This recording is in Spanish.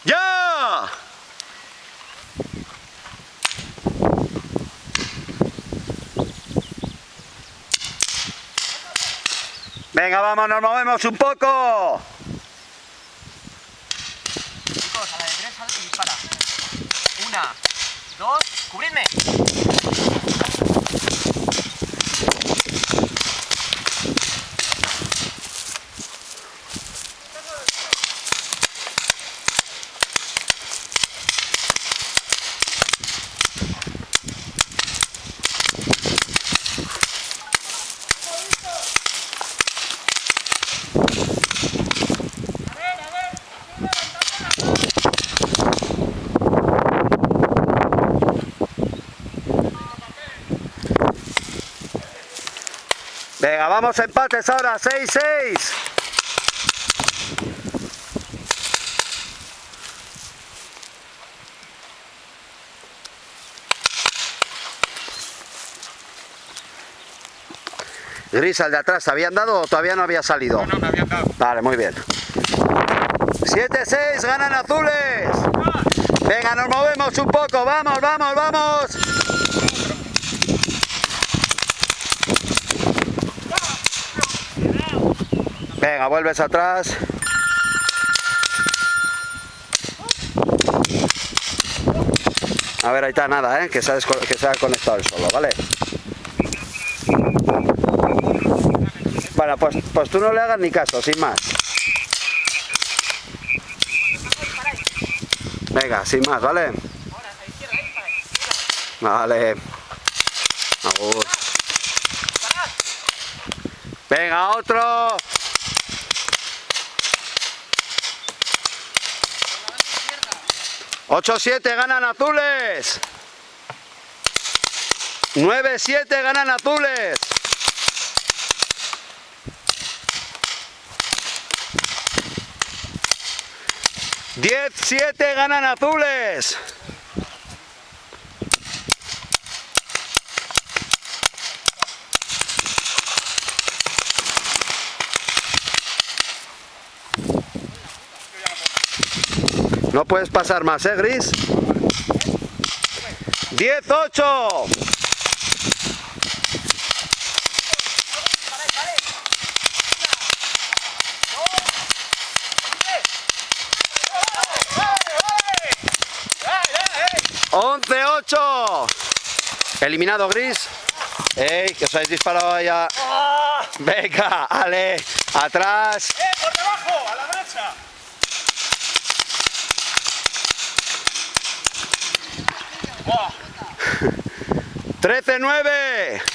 ¡Ya! Venga, vamos, nos movemos un poco. Chicos, a la de 3 sal y dispara. 1, 2, cubridme. Venga, vamos a empates ahora, 6-6. Gris, al de atrás, ¿te habían dado o todavía no había salido? No, me habían dado. Vale, muy bien. 7-6, ganan azules. Venga, nos movemos un poco, vamos, vamos, vamos. Venga, vuelves atrás. A ver, ahí está, nada, que se ha conectado el solo, ¿vale? Bueno, pues tú no le hagas ni caso, sin más. Venga, sin más, ¿vale? Vale. Agur. Venga, otro. ¡8-7 ganan azules! 9-7 ganan azules. ¡10-7 ganan azules! No puedes pasar más, Gris. 10-8. ¡11-8! Eliminado Gris. ¡Ey! Que os habéis disparado allá. Venga, Ale, atrás. ¡Por debajo! ¡A la derecha! 13-9.